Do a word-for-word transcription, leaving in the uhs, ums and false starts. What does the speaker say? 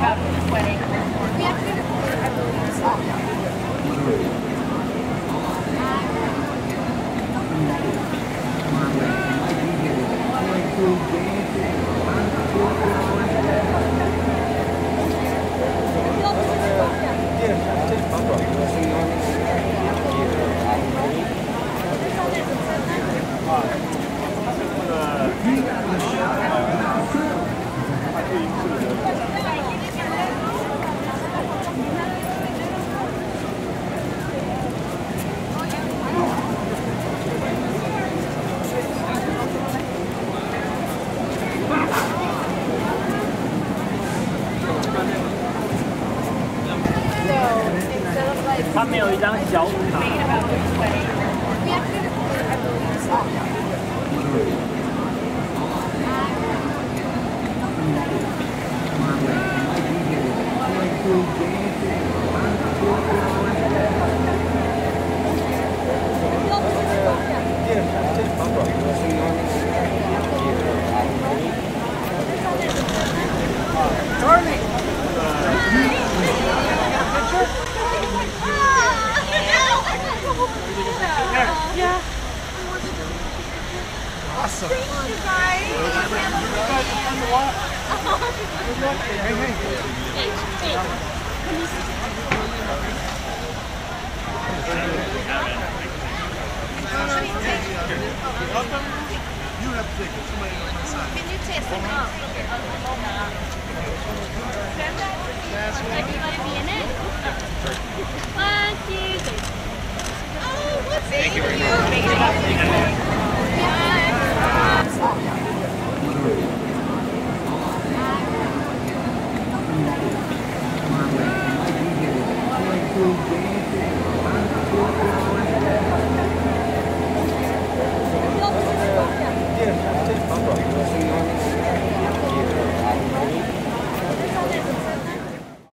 about this wedding. We actually recorded, I believe, so. So 他没有一张小卡。 Yeah. Awesome. Thank you guys. Hey, hey. You have to take it. Somebody on my side. Can you taste it up?